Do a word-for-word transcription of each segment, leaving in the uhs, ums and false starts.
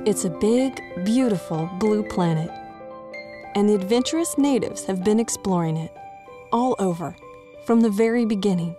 It's a big, beautiful blue planet, and the adventurous natives have been exploring it all over, from the very beginning.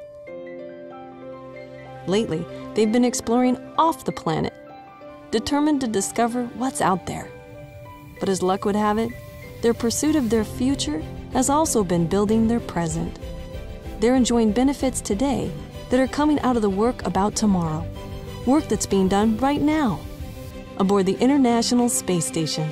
Lately, they've been exploring off the planet, determined to discover what's out there. But as luck would have it, their pursuit of their future has also been building their present. They're enjoying benefits today that are coming out of the work about tomorrow, work that's being done right now, aboard the International Space Station.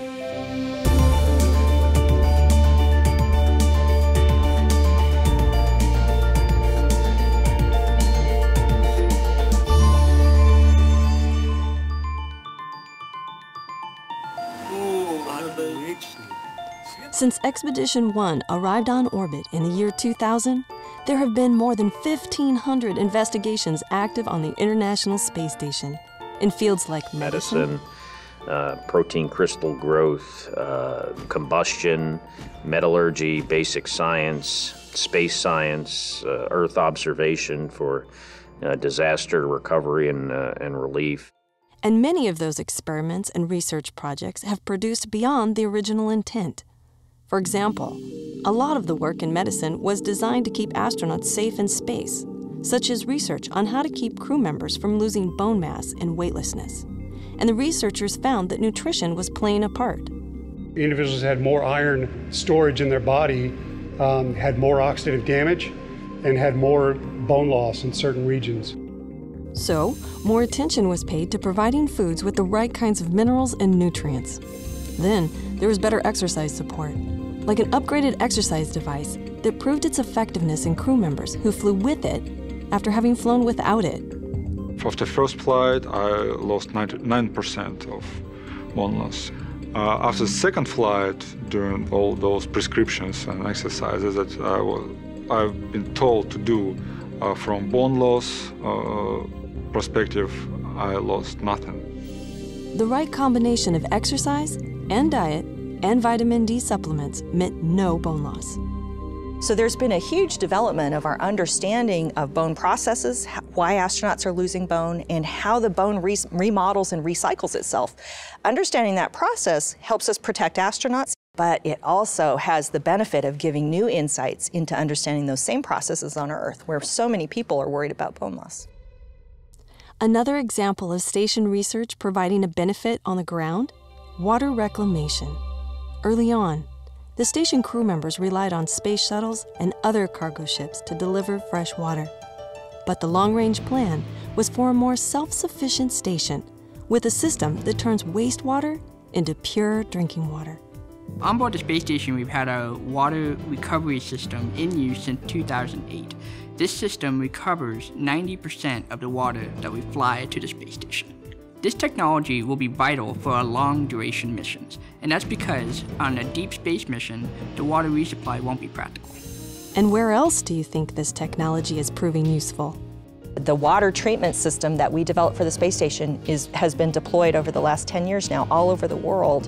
Since Expedition one arrived on orbit in the year two thousand, there have been more than fifteen hundred investigations active on the International Space Station in fields like medicine, medicine uh, protein crystal growth, uh, combustion, metallurgy, basic science, space science, uh, Earth observation for uh, disaster recovery and, uh, and relief. And many of those experiments and research projects have produced beyond the original intent. For example, a lot of the work in medicine was designed to keep astronauts safe in space, such as research on how to keep crew members from losing bone mass and weightlessness. And the researchers found that nutrition was playing a part. Individuals who had more iron storage in their body um, had more oxidative damage and had more bone loss in certain regions. So, more attention was paid to providing foods with the right kinds of minerals and nutrients. Then, there was better exercise support, like an upgraded exercise device that proved its effectiveness in crew members who flew with it after having flown without it. After the first flight, I lost ninety-nine percent of bone loss. Uh, after the second flight, during all those prescriptions and exercises that I was, I've been told to do uh, from bone loss uh, perspective, I lost nothing. The right combination of exercise and diet and vitamin D supplements meant no bone loss. So there's been a huge development of our understanding of bone processes, why astronauts are losing bone, and how the bone re remodels and recycles itself. Understanding that process helps us protect astronauts, but it also has the benefit of giving new insights into understanding those same processes on Earth, where so many people are worried about bone loss. Another example of station research providing a benefit on the ground: water reclamation. Early on, the station crew members relied on space shuttles and other cargo ships to deliver fresh water. But the long-range plan was for a more self-sufficient station with a system that turns wastewater into pure drinking water. On board the space station, we've had a water recovery system in use since two thousand eight. This system recovers ninety percent of the water that we fly to the space station. This technology will be vital for our long-duration missions, and that's because on a deep space mission, the water resupply won't be practical. And where else do you think this technology is proving useful? The water treatment system that we developed for the space station is, has been deployed over the last ten years now all over the world.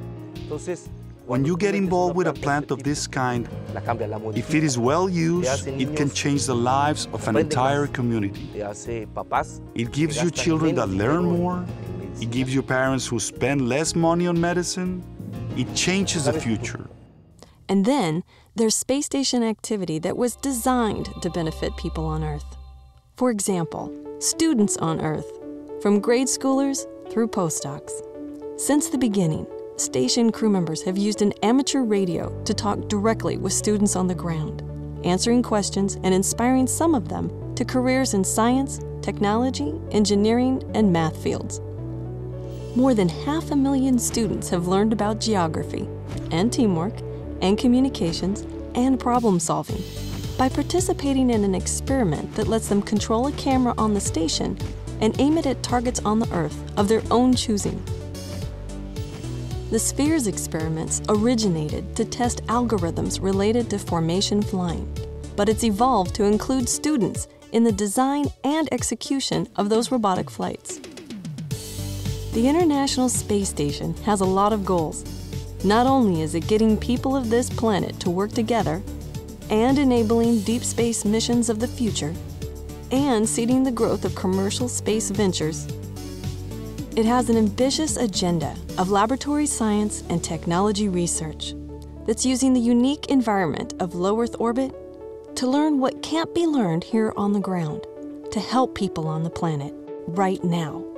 When you get involved with a plant of this kind, if it is well used, it can change the lives of an entire community. It gives you children that learn more. It gives you parents who spend less money on medicine. It changes the future. And then there's space station activity that was designed to benefit people on Earth. For example, students on Earth, from grade schoolers through postdocs. Since the beginning, station crew members have used an amateur radio to talk directly with students on the ground, answering questions and inspiring some of them to careers in science, technology, engineering, and math fields. More than half a million students have learned about geography, and teamwork, and communications, and problem solving by participating in an experiment that lets them control a camera on the station and aim it at targets on the Earth of their own choosing. The Spheres experiments originated to test algorithms related to formation flying, but it's evolved to include students in the design and execution of those robotic flights. The International Space Station has a lot of goals. Not only is it getting people of this planet to work together and enabling deep space missions of the future and seeding the growth of commercial space ventures, It has an ambitious agenda of laboratory science and technology research that's using the unique environment of low Earth orbit to learn what can't be learned here on the ground, to help people on the planet right now.